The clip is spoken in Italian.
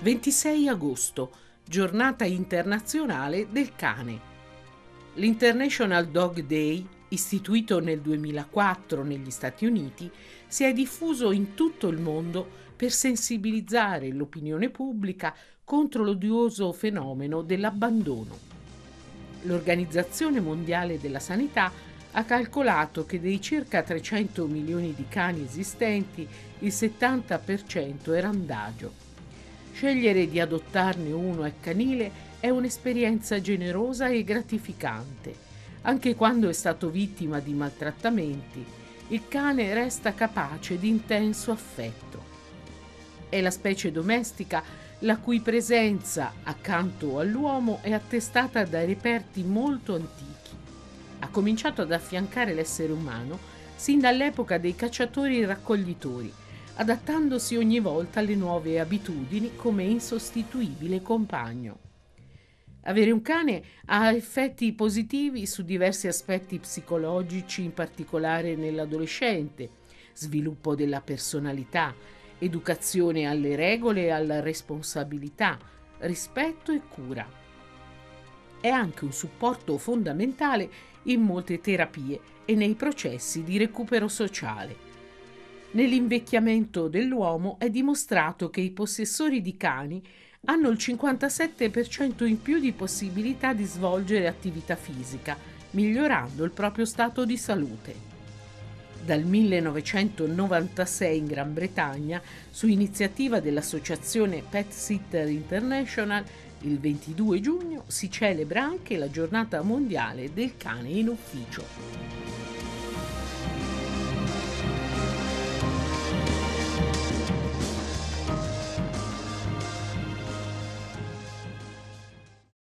26 agosto, Giornata internazionale del cane. L'International Dog Day, istituito nel 2004 negli Stati Uniti, si è diffuso in tutto il mondo per sensibilizzare l'opinione pubblica contro l'odioso fenomeno dell'abbandono. L'Organizzazione Mondiale della Sanità ha calcolato che dei circa 300 milioni di cani esistenti, il 70% è randagio. Scegliere di adottarne uno a canile è un'esperienza generosa e gratificante. Anche quando è stato vittima di maltrattamenti, il cane resta capace di intenso affetto. È la specie domestica la cui presenza accanto all'uomo è attestata da reperti molto antichi. Ha cominciato ad affiancare l'essere umano sin dall'epoca dei cacciatori-raccoglitori, adattandosi ogni volta alle nuove abitudini come insostituibile compagno. Avere un cane ha effetti positivi su diversi aspetti psicologici, in particolare nell'adolescente: sviluppo della personalità, educazione alle regole e alla responsabilità, rispetto e cura. È anche un supporto fondamentale in molte terapie e nei processi di recupero sociale. Nell'invecchiamento dell'uomo è dimostrato che i possessori di cani hanno il 57% in più di possibilità di svolgere attività fisica, migliorando il proprio stato di salute. Dal 1996 in Gran Bretagna, su iniziativa dell'associazione Pet Sitter International, il 22 giugno si celebra anche la Giornata Mondiale del Cane in Ufficio.